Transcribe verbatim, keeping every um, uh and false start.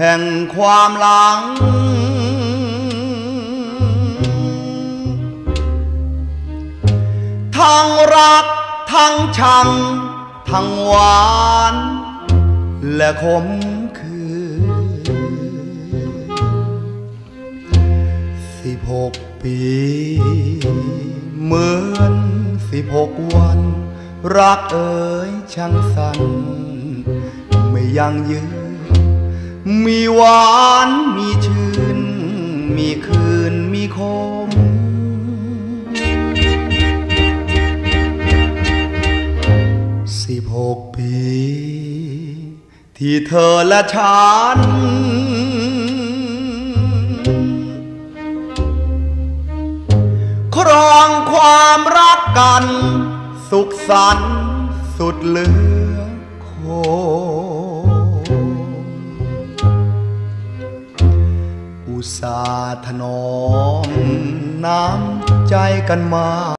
ห่งความหลังทั้งรักทั้งชังทั้งหวานและขมขื่นสิบหกปีเหมือนสิบหกวันรักเอ๋ยช่างสั้นไม่ยั่งยืนมีหวานมีชื่นมีคืนมีคมสิบหกปีที่เธอและฉันครองความรักกันสุขสันต์สุดเหลือคงอุตส่าห์ถนอมน้ำใจกันมา